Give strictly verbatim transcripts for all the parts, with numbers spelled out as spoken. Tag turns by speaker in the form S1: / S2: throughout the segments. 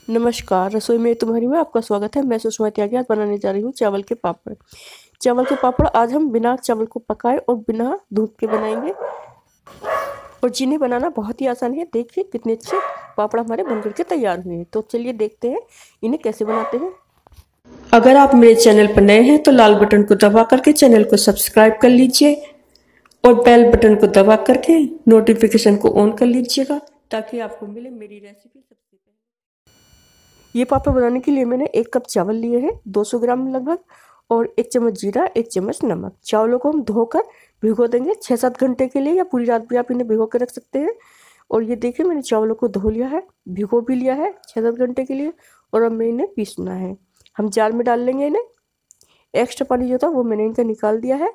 S1: नमस्कार, रसोई में तुम्हारी में आपका स्वागत है। मैं सुषमा त्यागी आज बनाने जा रही हूँ चावल के पापड़। चावल के पापड़ आज हम बिना चावल को पकाए और बिना दूध के बनाएंगे और जिन्हें बनाना बहुत ही आसान है। देखिए कितने अच्छे पापड़ हमारे बनकर के तैयार हुए हैं। तो चलिए देखते हैं इन्हें कैसे बनाते हैं। अगर आप मेरे चैनल पर नए हैं तो लाल बटन को दबा करके चैनल को सब्सक्राइब कर लीजिए और बेल बटन को दबा करके नोटिफिकेशन को ऑन कर लीजिएगा ताकि आपको मिले मेरी रेसिपी सबसे पहले। ये पापड़ बनाने के लिए मैंने एक कप चावल लिए हैं, दो सौ ग्राम लगभग, और एक चम्मच जीरा, एक चम्मच नमक। चावलों को हम धोकर भिगो देंगे छः सात घंटे के लिए, या पूरी रात भी आप इन्हें भिगो कर रख सकते हैं। और ये देखिए मैंने चावलों को धो लिया है, भिगो भी लिया है छः सात घंटे के लिए, और अब मैं इन्हें पीसना है। हम जार में डाल लेंगे इन्हें। एक्स्ट्रा पानी जो था वो मैंने इनका निकाल दिया है,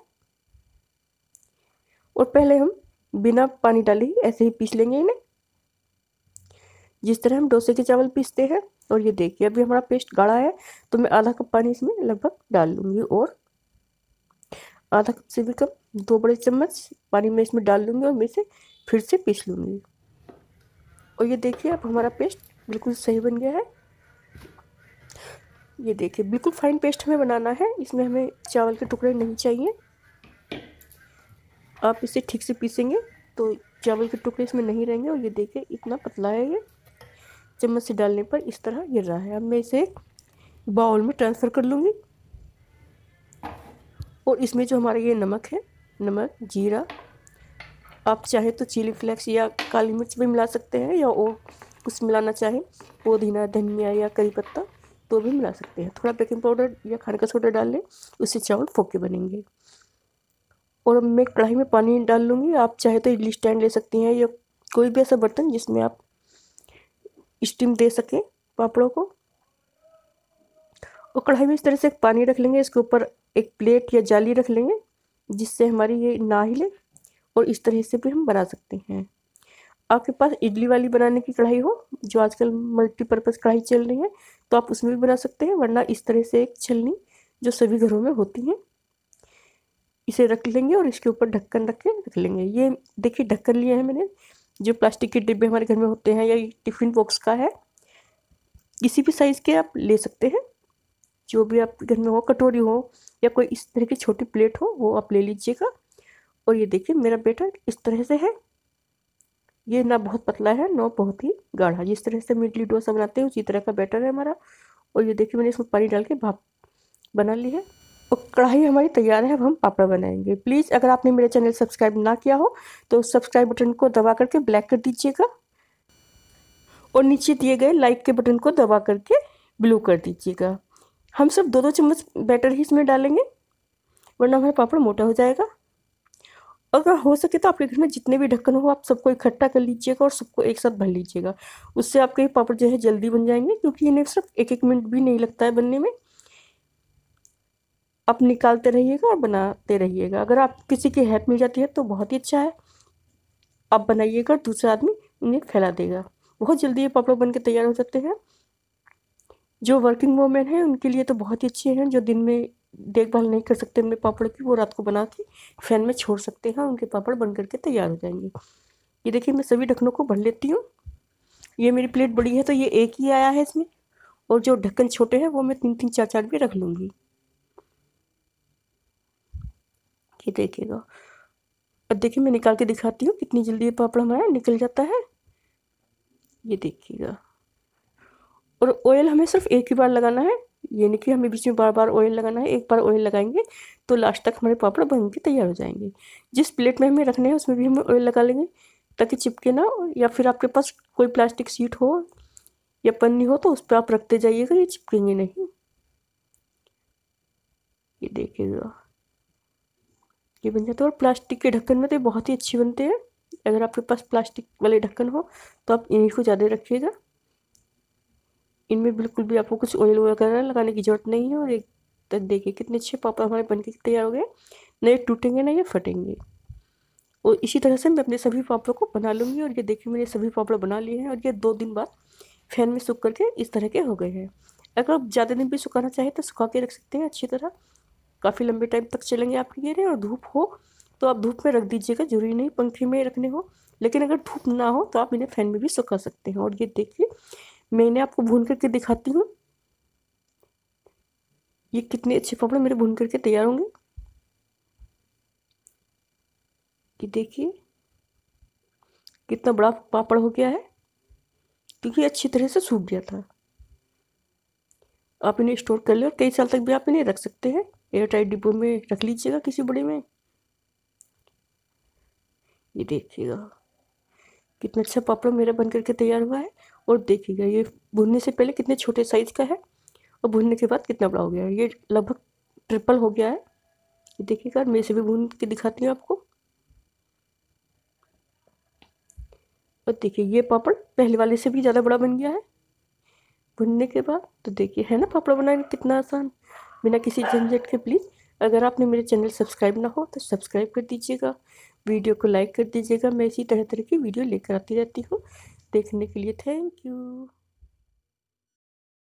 S1: और पहले हम बिना पानी डाले ही ऐसे ही पीस लेंगे इन्हें, जिस तरह हम डोसे के चावल पीसते हैं। और ये देखिए अभी हमारा पेस्ट गाढ़ा है, तो मैं आधा कप पानी इसमें लगभग डाल लूँगी, और आधा कप से भी कम दो बड़े चम्मच पानी में इसमें डाल लूँगी और मैं इसे फिर से पीस लूँगी। और ये देखिए अब हमारा पेस्ट बिल्कुल सही बन गया है। ये देखिए बिल्कुल फाइन पेस्ट हमें बनाना है, इसमें हमें चावल के टुकड़े नहीं चाहिए। आप इसे ठीक से पीसेंगे तो चावल के टुकड़े इसमें नहीं रहेंगे। और ये देखिए इतना पतला है, ये चम्मच से डालने पर इस तरह गिर रहा है। अब मैं इसे एक बाउल में ट्रांसफ़र कर लूँगी, और इसमें जो हमारा ये नमक है, नमक, जीरा, आप चाहे तो चिली फ्लेक्स या काली मिर्च भी मिला सकते हैं, या और कुछ मिलाना चाहें पुदीना, धनिया या करी पत्ता तो भी मिला सकते हैं। थोड़ा बेकिंग पाउडर या खाने का सोडा डाल लें, उससे चावल फोके बनेंगे। और अब मैं कढ़ाई में पानी डाल लूँगी। आप चाहे तो इडली स्टैंड ले सकती हैं, या कोई भी ऐसा बर्तन जिसमें आप स्टीम दे सकें पापड़ों को। और कढ़ाई में इस तरह से पानी रख लेंगे, इसके ऊपर एक प्लेट या जाली रख लेंगे जिससे हमारी ये ना हिले, और इस तरह से भी हम बना सकते हैं। आपके पास इडली वाली बनाने की कढ़ाई हो, जो आजकल मल्टीपर्पज़ कढ़ाई चल रही है, तो आप उसमें भी बना सकते हैं, वरना इस तरह से एक छलनी जो सभी घरों में होती हैं, इसे रख लेंगे और इसके ऊपर ढक्कन रख के रख लेंगे। ये देखिए ढक्कन लिया है मैंने, जो प्लास्टिक के डिब्बे हमारे घर में होते हैं, या टिफ़िन बॉक्स का है, किसी भी साइज़ के आप ले सकते हैं, जो भी आपके घर में हो, कटोरी हो या कोई इस तरह की छोटी प्लेट हो, वो आप ले लीजिएगा। और ये देखिए मेरा बैटर इस तरह से है, ये ना बहुत पतला है ना बहुत ही गाढ़ा। जिस तरह से हम इडली डोसा बनाते हैं उसी तरह का बैटर है हमारा। और ये देखिए मैंने इसमें पानी डाल के भाप बना ली है, और कढ़ाई हमारी तैयार है। अब हम पापड़ बनाएंगे। प्लीज़ अगर आपने मेरा चैनल सब्सक्राइब ना किया हो तो सब्सक्राइब बटन को दबा करके ब्लैक कर दीजिएगा, और नीचे दिए गए लाइक के बटन को दबा करके ब्लू कर दीजिएगा। हम सब दो दो चम्मच बैटर ही इसमें डालेंगे, वरना हमारा पापड़ मोटा हो जाएगा। अगर हो सके तो आपके घर में जितने भी ढक्कन हो आप सबको इकट्ठा कर लीजिएगा और सबको एक साथ भर लीजिएगा। उससे आपके पापड़ जो है जल्दी बन जाएंगे, क्योंकि इन्हें सिर्फ एक एक मिनट भी नहीं लगता है बनने में। आप निकालते रहिएगा और बनाते रहिएगा। अगर आप किसी की हेल्प मिल जाती है तो बहुत ही अच्छा है। आप बनाइएगा, दूसरा आदमी इन्हें फैला देगा। बहुत जल्दी ये पापड़ बन के तैयार हो जाते हैं। जो वर्किंग वूमेन है उनके लिए तो बहुत ही अच्छे हैं। जो दिन में देखभाल नहीं कर सकते अपने पापड़ की, वो रात को बना के फैन में छोड़ सकते हैं, उनके पापड़ बन करके तैयार हो जाएंगे। ये देखिए मैं सभी ढक्कनों को भर लेती हूँ। ये मेरी प्लेट बड़ी है तो ये एक ही आया है इसमें, और जो ढक्कन छोटे हैं वो मैं तीन तीन चार चार भी रख लूँगी। ये देखिएगा, अब देखिए मैं निकाल के दिखाती हूँ कितनी जल्दी ये पापड़ हमारा निकल जाता है। ये देखिएगा। और ऑयल हमें सिर्फ एक ही बार लगाना है, ये नहीं कि हमें बीच में बार बार ऑयल लगाना है। एक बार ऑयल लगाएंगे तो लास्ट तक हमारे पापड़ बन के तैयार हो जाएंगे। जिस प्लेट में हमें रखने हैं उसमें भी हमें ऑयल लगा लेंगे ताकि चिपके ना, या फिर आपके पास कोई प्लास्टिक शीट हो या पन्नी हो तो उस पर आप रखते जाइएगा, ये चिपकेंगे नहीं। ये देखिएगा ये बन जाते हैं। और प्लास्टिक के ढक्कन में तो बहुत ही अच्छे बनते हैं। अगर आपके पास प्लास्टिक वाले ढक्कन हो तो आप इन्हीं को ज़्यादा रखिएगा। इनमें बिल्कुल भी आपको कुछ ऑयल वगैरह लगाने की ज़रूरत नहीं है। और एक तक देखिए कितने अच्छे पापड़ हमारे बन के तैयार हो गए, ना ये टूटेंगे ना ये फटेंगे। और इसी तरह से मैं अपने सभी पापड़ों को बना लूँगी। और ये देखिए मैंने सभी पापड़ बना लिए हैं, और ये दो दिन बाद फैन में सूख करके इस तरह के हो गए हैं। अगर आप ज़्यादा दिन भी सुखाना चाहें तो सुखा के रख सकते हैं अच्छी तरह, काफ़ी लंबे टाइम तक चलेंगे आपके ये। और धूप हो तो आप धूप में रख दीजिएगा, जरूरी नहीं पंखे में रखने हो, लेकिन अगर धूप ना हो तो आप इन्हें फैन में भी सुखा सकते हैं। और ये देखिए मैंने आपको भून करके दिखाती हूँ ये कितने अच्छे पापड़ मेरे भून करके तैयार होंगे। कि देखिए कितना बड़ा पापड़ हो गया है, क्योंकि अच्छी तरह से सूख गया था। आप इन्हें स्टोर कर ले और कई साल तक भी आप इन्हें रख सकते हैं। एयर टाइट डिब्बों में रख लीजिएगा किसी बड़े में। ये देखिएगा कितना अच्छा पापड़ मेरा बन करके तैयार हुआ है। और देखिएगा ये भूनने से पहले कितने छोटे साइज का है और भूनने के बाद कितना बड़ा हो गया है। ये लगभग ट्रिपल हो गया है। ये देखिएगा मैं इसे भी भून के दिखाती हूँ आपको। और देखिए ये पापड़ पहले वाले से भी ज़्यादा बड़ा बन गया है भुनने के बाद। तो देखिए है ना पापड़ बनाना कितना आसान, बिना किसी झंझट के। प्लीज़ अगर आपने मेरे चैनल सब्सक्राइब ना हो तो सब्सक्राइब कर दीजिएगा, वीडियो को लाइक कर दीजिएगा। मैं इसी तरह तरह की वीडियो लेकर आती रहती हूँ। देखने के लिए थैंक यू।